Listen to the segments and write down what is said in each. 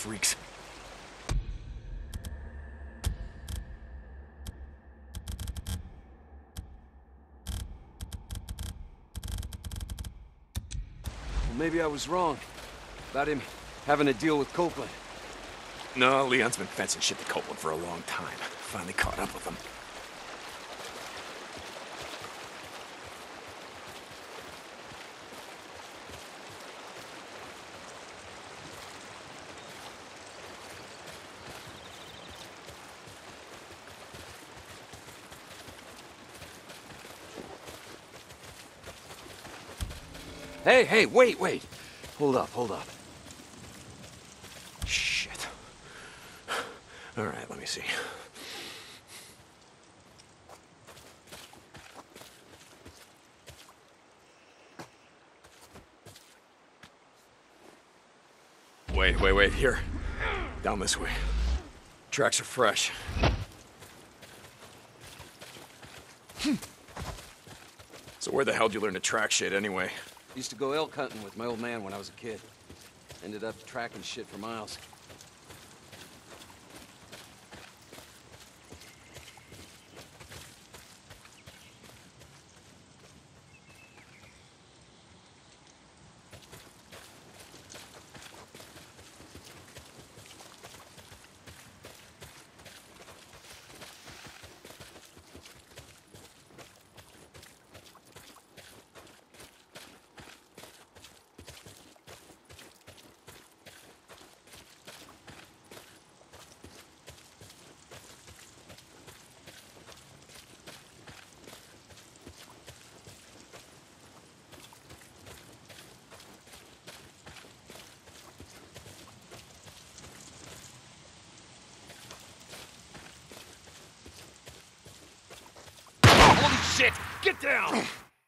freaks. Well, maybe I was wrong about him having a deal with Copeland. No, Leon's been fencing shit to Copeland for a long time. Finally caught up with him. Hey, wait. Hold up. Shit. All right, let me see. Wait, here. Down this way. Tracks are fresh. So where the hell did you learn to track shit anyway? Used to go elk hunting with my old man when I was a kid. Ended up tracking shit for miles. Shit! Get down!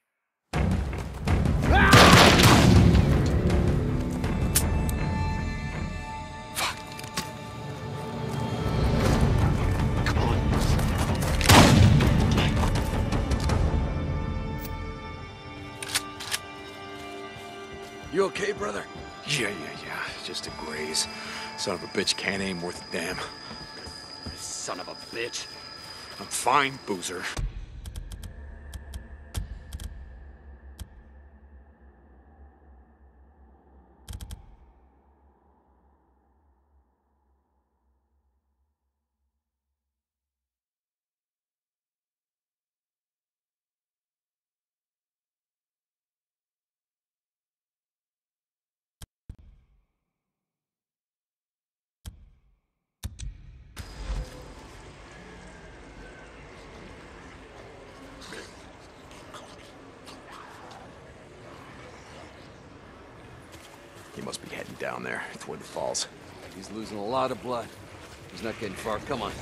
You okay, brother? Yeah. Just a graze. Son of a bitch can't aim worth a damn. Son of a bitch. I'm fine, Boozer. He must be heading down there, toward the falls. He's losing a lot of blood. He's not getting far. Come on.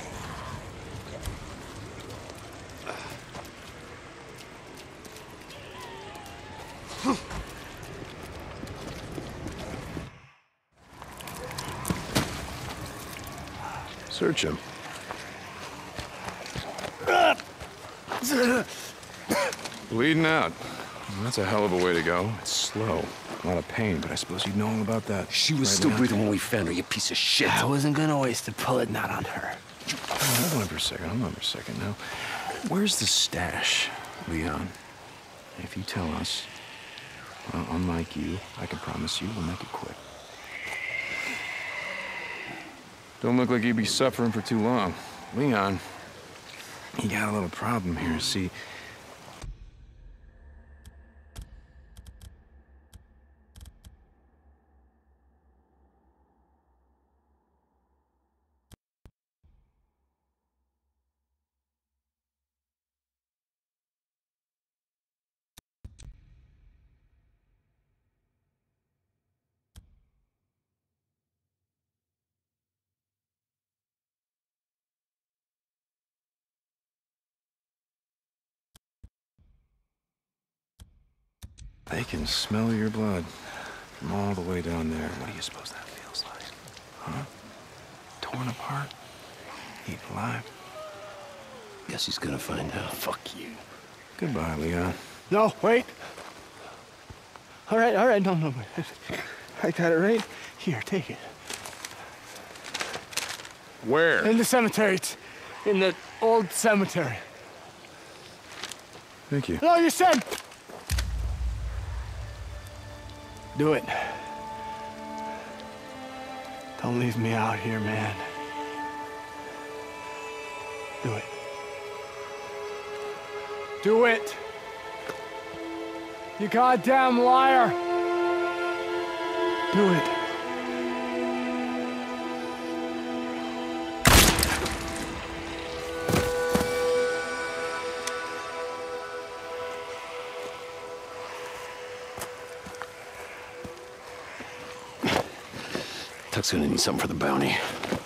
Search him. Bleeding out. That's a hell of a way to go. It's slow. A lot of pain, but I suppose you'd know all about that. She was still breathing when we found her, you piece of shit. I wasn't gonna waste a bullet, not on her. Hold on for a second now. Where's the stash, Leon? If you tell us, well, unlike you, I can promise you we'll make it quick. Don't look like you'd be suffering for too long. Leon, you got a little problem here, see? They can smell your blood from all the way down there. What do you suppose that feels like? Huh? Torn apart? Eaten alive? Guess he's gonna find out. Fuck you. Goodbye, Leon. No, wait. All right, no. I got it right here, take it. Where? In the cemetery. It's in the old cemetery. Thank you. No, you said... Do it. Don't leave me out here, man. Do it. Do it! You goddamn liar! Do it. Tuck's gonna need something for the bounty.